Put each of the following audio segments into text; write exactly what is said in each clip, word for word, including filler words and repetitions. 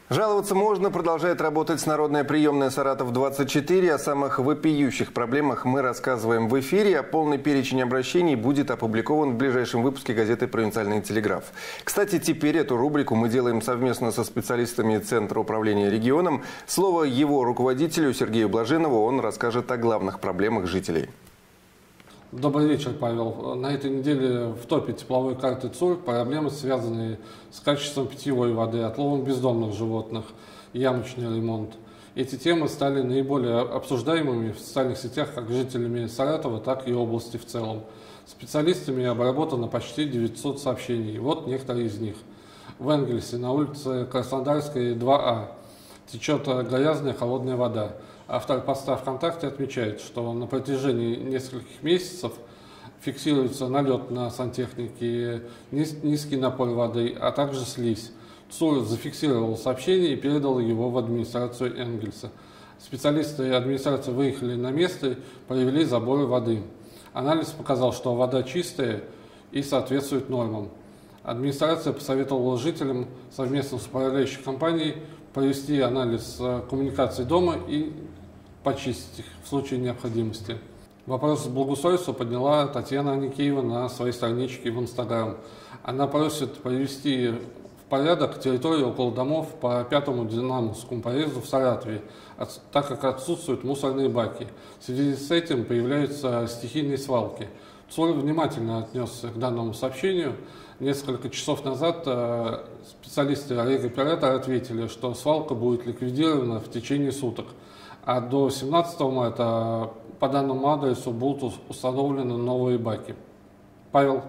Жаловаться можно, продолжает работать народная приемная «Саратов двадцать четыре». О самых вопиющих проблемах мы рассказываем в эфире, а полный перечень обращений будет опубликован в ближайшем выпуске газеты «Провинциальный телеграф». Кстати, теперь эту рубрику мы делаем совместно со специалистами Центра управления регионом. Слово его руководителю Сергею Блаженову, он расскажет о главных проблемах жителей. Добрый вечер, Павел. На этой неделе в топе тепловой карты ЦУР проблемы, связанные с качеством питьевой воды, отловом бездомных животных, ямочный ремонт. Эти темы стали наиболее обсуждаемыми в социальных сетях как жителями Саратова, так и области в целом. Специалистами обработано почти девятьсот сообщений. Вот некоторые из них. В Энгельсе на улице Краснодарской два А течет грязная холодная вода. Автор поста ВКонтакте отмечает, что на протяжении нескольких месяцев фиксируется налет на сантехнике, низкий напор воды, а также слизь. ЦУР зафиксировал сообщение и передал его в администрацию Энгельса. Специалисты администрации выехали на место и провели заборы воды. Анализ показал, что вода чистая и соответствует нормам. Администрация посоветовала жителям совместно с управляющей компанией провести анализ коммуникаций дома и почистить их в случае необходимости. Вопрос благоустройства подняла Татьяна Аникеева на своей страничке в Инстаграм. Она просит привести в порядок территорию около домов по пятому Динамовскому проезду в Саратове, так как отсутствуют мусорные баки. В связи с этим появляются стихийные свалки. ЦУР внимательно отнесся к данному сообщению. Несколько часов назад специалисты регоператора ответили, что свалка будет ликвидирована в течение суток, а до семнадцатого марта по данному адресу будут установлены новые баки. Павел.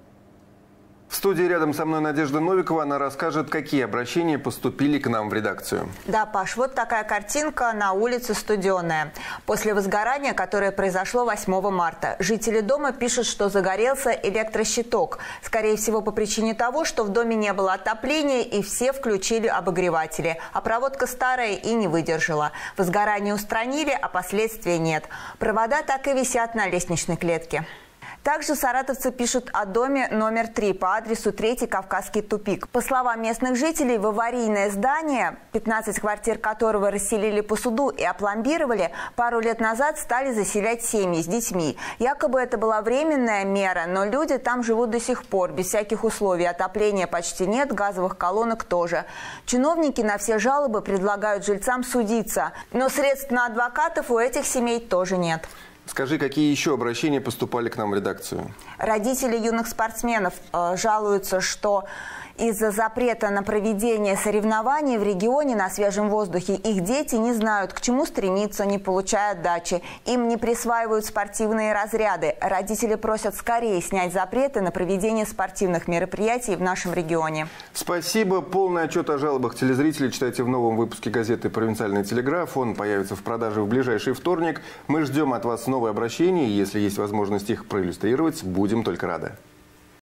В студии рядом со мной Надежда Новикова. Она расскажет, какие обращения поступили к нам в редакцию. Да, Паш, вот такая картинка на улице Студеная. После возгорания, которое произошло восьмого марта, жители дома пишут, что загорелся электрощиток. Скорее всего, по причине того, что в доме не было отопления и все включили обогреватели. А проводка старая и не выдержала. Возгорание устранили, а последствий нет. Провода так и висят на лестничной клетке. Также саратовцы пишут о доме номер три по адресу третий Кавказский тупик. По словам местных жителей, в аварийное здание, пятнадцать квартир которого расселили по суду и опломбировали, пару лет назад стали заселять семьи с детьми. Якобы это была временная мера, но люди там живут до сих пор, без всяких условий. Отопления почти нет, газовых колонок тоже. Чиновники на все жалобы предлагают жильцам судиться, но средств на адвокатов у этих семей тоже нет. Скажи, какие еще обращения поступали к нам в редакцию? Родители юных спортсменов э, жалуются, что из-за запрета на проведение соревнований в регионе на свежем воздухе их дети не знают, к чему стремиться, не получая отдачи. Им не присваивают спортивные разряды. Родители просят скорее снять запреты на проведение спортивных мероприятий в нашем регионе. Спасибо. Полный отчет о жалобах телезрителей читайте в новом выпуске газеты «Провинциальный телеграф». Он появится в продаже в ближайший вторник. Мы ждем от вас новые обращения. Если есть возможность их проиллюстрировать, будем только рады.